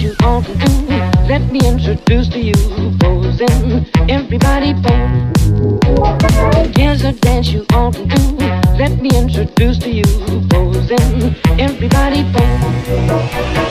you all can do. Let me introduce to you posing. Everybody pose. Here's a dance you all can do. Let me introduce to you posing. Everybody pose.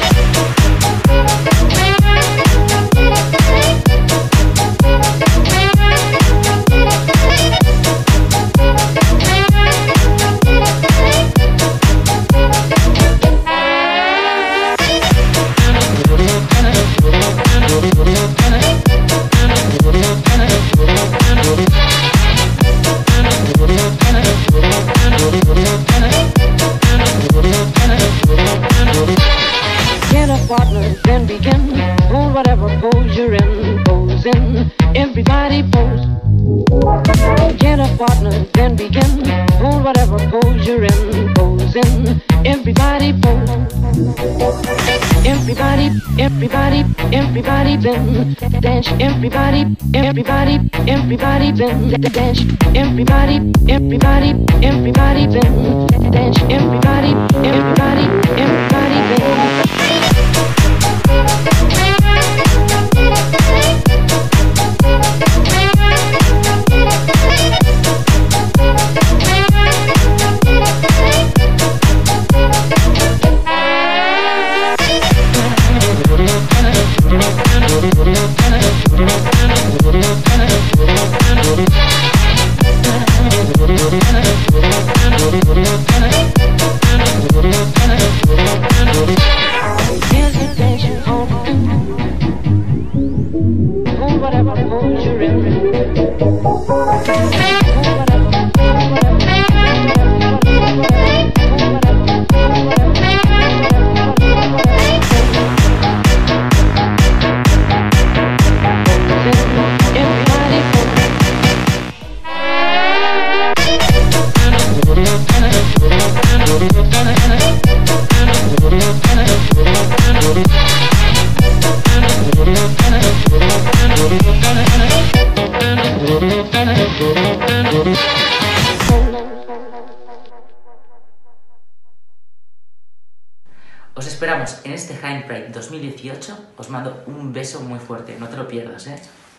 Get a partner, then begin. Hold whatever pose you're in. Posing, everybody pose. Get a partner, then begin. Hold whatever pose you're in. Posing, everybody pose. Everybody, everybody, everybody then dance. Everybody, everybody, everybody then dance. Everybody, everybody, everybody then dance. Everybody, everybody, everybody then. Whatever pose you're Os esperamos en este Hyde Pride 2018. Os mando un beso muy fuerte, no te lo pierdas, ¿eh?